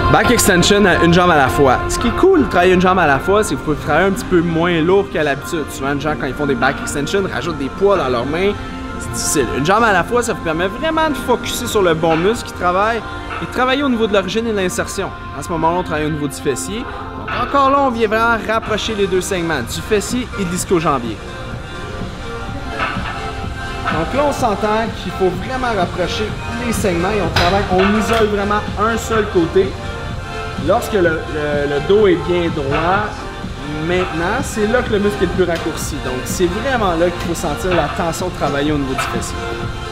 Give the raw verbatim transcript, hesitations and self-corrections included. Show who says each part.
Speaker 1: Back extension à une jambe à la fois. Ce qui est cool de travailler une jambe à la fois, c'est que vous pouvez travailler un petit peu moins lourd qu'à l'habitude. Souvent, les gens, quand ils font des back extension, rajoutent des poids dans leurs mains. C'est difficile. Une jambe à la fois, ça vous permet vraiment de focusser sur le bon muscle qui travaille et de travailler au niveau de l'origine et de l'insertion. À ce moment-là, on travaille au niveau du fessier. Donc, encore là, on vient vraiment rapprocher les deux segments, du fessier et de l'ischio-jambier. Donc là, on s'entend qu'il faut vraiment rapprocher les segments et on travaille, on isole vraiment un seul côté. Lorsque le, le, le dos est bien droit, maintenant, c'est là que le muscle est le plus raccourci. Donc, c'est vraiment là qu'il faut sentir la tension de travailler au niveau du fessier.